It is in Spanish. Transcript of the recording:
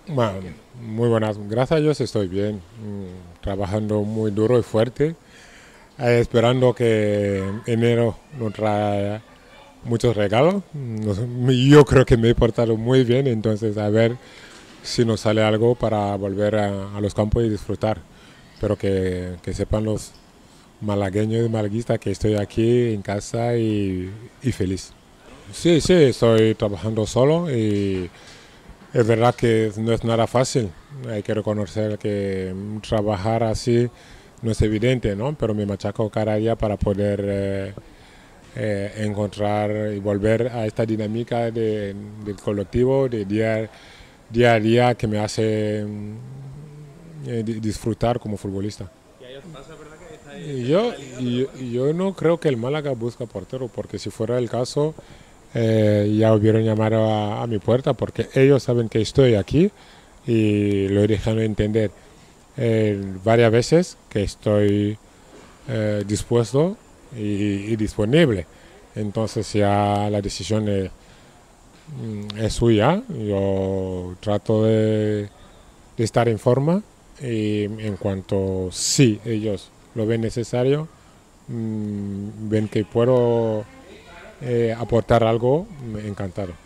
Bueno, muy buenas, gracias a Dios estoy bien, trabajando muy duro y fuerte, esperando que enero nos traiga muchos regalos. Yo creo que me he portado muy bien, entonces a ver si nos sale algo para volver a los campos y disfrutar. Pero que sepan los malagueños y malaguistas que estoy aquí en casa y feliz. Sí, sí, estoy trabajando solo y es verdad que no es nada fácil. Hay que reconocer que trabajar así no es evidente, ¿no? Pero me machaco cada día para poder encontrar y volver a esta dinámica del colectivo, de día a día que me hace disfrutar como futbolista. Y a ellos pasa, ¿verdad? Que Y en yo, la liga, y- pero y yo no creo que el Málaga busca portero, porque si fuera el caso, ya hubieran llamado a mi puerta, porque ellos saben que estoy aquí y lo he dejado entender varias veces que estoy dispuesto y disponible. Entonces ya la decisión es suya. Yo trato de estar en forma y en cuanto sí ellos lo ven necesario, ven que puedo aportar algo, encantado.